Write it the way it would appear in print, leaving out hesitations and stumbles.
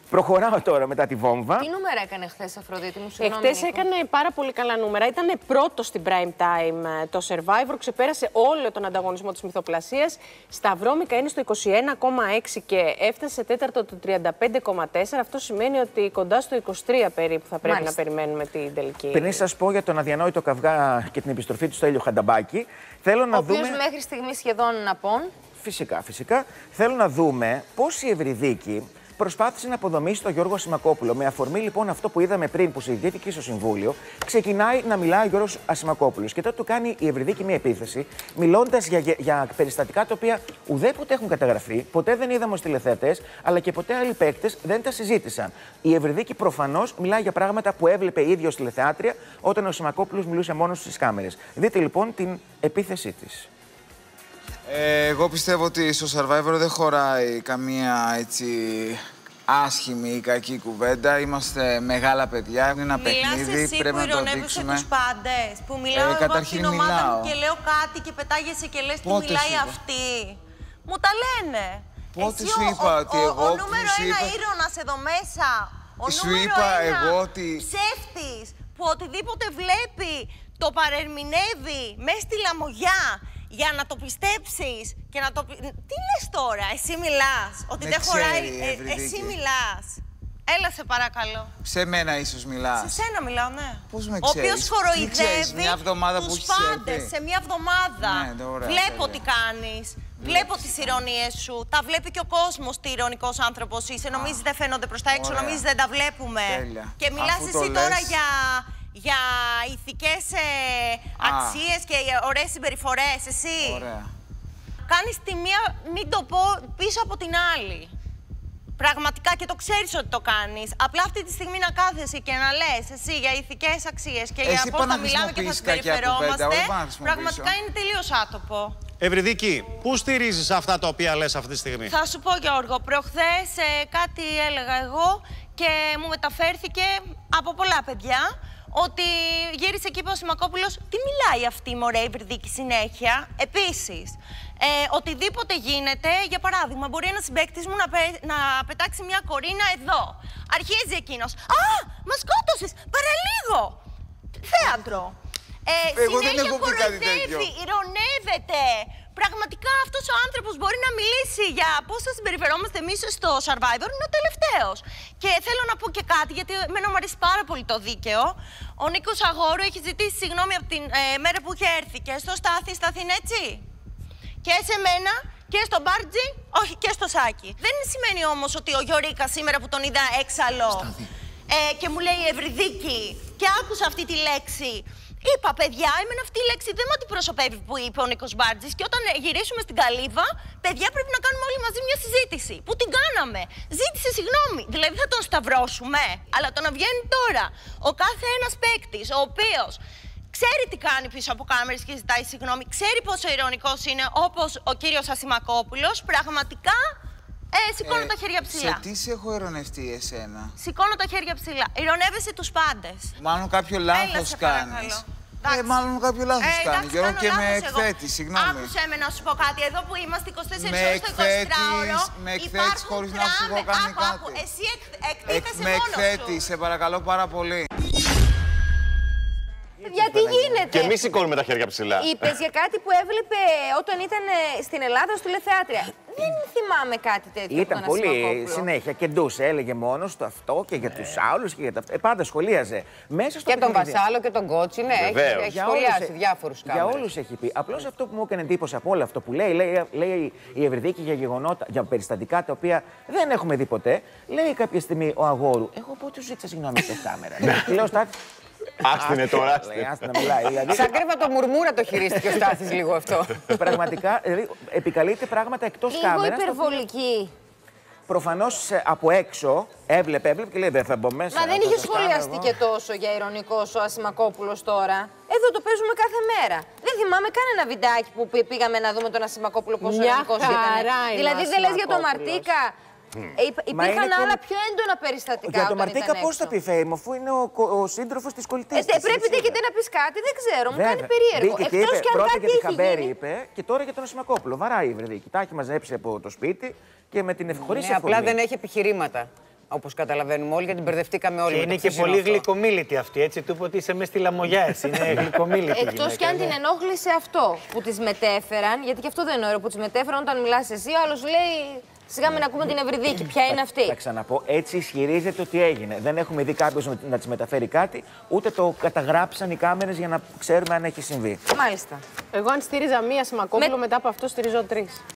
Προχωράω τώρα μετά τη βόμβα. Τι νούμερα έκανε χθες, Αφροδίτη μου, Χθες έκανε πάρα πολύ καλά νούμερα. Ήταν πρώτο στην prime time το Survivor. Ξεπέρασε όλο τον ανταγωνισμό της μυθοπλασίας. Στα βρώμικα είναι στο 21,6 και έφτασε τέταρτο το 35,4. Αυτό σημαίνει ότι κοντά στο 23 περίπου θα πρέπει να περιμένουμε την τελική. Πριν σας πω για τον αδιανόητο καυγά και την επιστροφή του στο Έλιο Χανταμπάκη, θέλω να δούμε. Ο οποίος μέχρι στιγμής σχεδόν απόν. Φυσικά. Θέλω να δούμε πώς η Ευρυδίκη προσπάθησε να αποδομήσει τον Γιώργο Ασημακόπουλο. Με αφορμή λοιπόν αυτό που είδαμε πριν που συζητήθηκε στο Συμβούλιο, ξεκινάει να μιλάει ο Γιώργος Ασημακόπουλος. Και τότε του κάνει η Ευρυδίκη μια επίθεση, μιλώντας για περιστατικά τα οποία ουδέποτε έχουν καταγραφεί, ποτέ δεν είδαμε ως τηλεθεατές, αλλά και ποτέ άλλοι παίκτες δεν τα συζήτησαν. Η Ευρυδίκη προφανώς μιλάει για πράγματα που έβλεπε ίδιο ως τηλεθεάτρια όταν ο Ασημακόπουλος μιλούσε μόνος στις κάμερες. Δείτε λοιπόν την επίθεσή της. Εγώ πιστεύω ότι στο Survivor δεν χωράει καμία έτσι άσχημη ή κακή κουβέντα. Είμαστε μεγάλα παιδιά, είναι ένα παιχνίδι, πρέπει να το δείξουμε. Τους πάντες, που μιλάω εγώ στην ομάδα μου και λέω κάτι και πετάγεσαι και λες τι μιλάει αυτή. Μου τα λένε. Πότε σου είπα ότι εγώ... Ο νούμερο ένα ήρωας εδώ μέσα, ο νούμερο ένα ψεύτης που οτιδήποτε βλέπει το παρερμηνεύει μέσα στη λαμογιά. Για να το πιστέψεις και να το... Τι λες τώρα, εσύ μιλάς, ότι δεν χωράει... Εσύ μιλάς. Έλα σε παρακαλώ. Σε μένα ίσως μιλάς. Σε σένα μιλάω, ναι. Πώς με ξέρεις. Ο οποίος κοροϊδεύει τους πάντες σε μια εβδομάδα. Ναι, ωραία, βλέπω τι κάνεις. Βλέπω τις ηρωνίες σου. Τα βλέπει και ο κόσμος τι ηρωνικός άνθρωπος είσαι. Νομίζεις δεν φαίνονται προς τα έξω, νομίζεις δεν τα βλέπουμε. Τέλεια. Και μιλάς εσύ τώρα για ηθικές αξίες και ωραίες συμπεριφορές, εσύ. Ωραία. Κάνεις τη μία, μην το πω, πίσω από την άλλη. Πραγματικά και το ξέρεις ότι το κάνεις. Απλά αυτή τη στιγμή να κάθεσαι και να λες εσύ για ηθικές αξίες και για πώς θα μιλάμε και θα συμπεριφερόμαστε, πραγματικά είναι τελείως άτοπο. Ευρυδίκη, πού στηρίζεις αυτά τα οποία λες αυτή τη στιγμή? Θα σου πω, Γιώργο, προχθές κάτι έλεγα εγώ και μου μεταφέρθηκε από πολλά παιδιά ότι γύρισε εκεί ο Ασημακόπουλος. Τι μιλάει αυτή η μωρέ Ευρυδίκη συνέχεια. Επίσης, οτιδήποτε γίνεται, για παράδειγμα, μπορεί ένας συμπαίκτης μου να πετάξει μια κορίνα εδώ. Αρχίζει εκείνος. Α, μας σκότωσες, παραλίγο. Θέατρο. Συνέχεια κοροϊδεύει, ηρωνεύεται. Πραγματικά αυτός ο άνθρωπος μπορεί να μιλήσει για πώς θα συμπεριφερόμαστε εμείς στο Survivor, είναι ο τελευταίος. Και θέλω να πω και κάτι, γιατί εμένα μου αρέσει πάρα πολύ το δίκαιο. Ο Νίκος Αγόρου έχει ζητήσει συγγνώμη από την μέρα που είχε έρθει και στο Στάθη είναι έτσι. Και σε μένα και στο Μπάρτζι, όχι και στο Σάκη. Δεν σημαίνει όμως ότι ο Γιωρίκα σήμερα που τον είδα έξαλλο και μου λέει Ευρυδίκη και άκουσα αυτή τη λέξη. Είπα, παιδιά, εμένα αυτή η λέξη δεν με αντιπροσωπεύει που είπε ο Νίκος Μπάρτζης και όταν γυρίσουμε στην Καλύβα, παιδιά, πρέπει να κάνουμε όλοι μαζί μια συζήτηση. Που την κάναμε. Ζήτησε συγγνώμη. Δηλαδή θα τον σταυρώσουμε. Αλλά το να βγαίνει τώρα ο κάθε ένας παίκτης, ο οποίος ξέρει τι κάνει πίσω από κάμερες και ζητάει συγγνώμη, ξέρει πόσο ειρωνικός είναι, όπως ο κύριος Ασημακόπουλος, πραγματικά. Σηκώνω τα χέρια ψηλά. Σε τι σε έχω ειρωνευτεί εσένα? Σηκώνω τα χέρια ψηλά. Ειρωνεύεσαι τους πάντες. Μάλλον κάποιο λάθος κάνεις. Μάλλον κάποιο λάθος κάνει. Γιώργο, και με εκθέτεις, συγγνώμη. Άκουσε με να σου πω κάτι. Εδώ που είμαστε 24 ώρες το 24ωρο. Με εκθέτεις χωρίς να σου έχω κάνει κάτι. Εσύ εκτίθεσαι μόνος σου. Με εκθέτεις, σε παρακαλώ πάρα πολύ. Γιατί γίνεται. Και εμείς σηκώνουμε τα χέρια ψηλά. Είπες για κάτι που έβλεπε όταν ήταν στην Ελλάδα ως τηλεθεάτρια. Δεν θυμάμαι κάτι τέτοιο. Ήταν πολύ συνέχεια και ντούσε. Έλεγε μόνος του αυτό και για τους άλλους και για τα. Πάντα σχολίαζε. Μέσα στο και τον Βασάλο και τον Κότσι, ναι. Έχει σχολιάσει διάφορους κάμερες. Για όλους έχει πει. Απλώς αυτό που μου έκανε εντύπωση από όλο αυτό που λέει η Ευρυδίκη για γεγονότα, για περιστατικά τα οποία δεν έχουμε δει ποτέ. Λέει κάποια στιγμή ο Αγόρου, εγώ πότε σου ζήτησα συγγνώμη σε κάμερα. Λέω Στάθη. Άστινε τώρα. Άστινε να μιλάει. Σαν κρύβα το μουρμούρα το χειρίστηκε ο Στάθης λίγο αυτό. Πραγματικά, δηλαδή, επικαλείται πράγματα εκτός κάμερας. Λίγο υπερβολική. Προφανώς από έξω έβλεπε και λέει δεν θα μπω μέσα. Μα δεν είχε σχολιαστεί και τόσο για ειρωνικός ο Ασημακόπουλος τώρα. Εδώ το παίζουμε κάθε μέρα. Δεν θυμάμαι κανένα βιντεάκι που πήγαμε να δούμε τον Ασημακόπουλο πόσο ειρωνικός ήταν. Δηλαδή δεν λες για τον Μαρτίκα. Υπήρχαν άλλα πιο έντονα περιστατικά. Για τον Μαρτίκα πώς θα πει fame, αφού είναι ο σύντροφος της κολλητής της. Πρέπει και να πεις κάτι, δεν ξέρω, μου κάνει περίεργο. Εκτός κι αν πρώτα κάτι για τη έχει Χαμπέρι γίνει. είπε και τώρα για τον Ασημακόπουλο. Βαράει η Ευρυδίκη. Τα έχει μαζέψει από το σπίτι και με την χωρίς απλά δεν έχει επιχειρήματα. Όπως καταλαβαίνουμε όλοι, γιατί μπερδευτήκαμε όλοι. Και είναι και πολύ γλυκομίλητη αυτή, έτσι. Του είπε ότι είσαι μες στη Λαμογιά, εσύ. Είναι γλυκομίλητη. Εκτός κι αν την ενόχλησε αυτό που τις μετέφεραν, γιατί και αυτό δεν είναι ωραίο που τις μετέφεραν όταν μιλάς εσύ, ο άλλος λέει. Σιγά μην ακούμε την Ευρυδίκη. Ποια είναι αυτή. Θα ξαναπώ, έτσι ισχυρίζεται ότι έγινε. Δεν έχουμε δει κάποιο να τη μεταφέρει κάτι, ούτε το καταγράψαν οι κάμερες για να ξέρουμε αν έχει συμβεί. Μάλιστα. Εγώ, αν στήριζα μία Ασημακόπουλο, μετά από αυτό στηρίζω 3.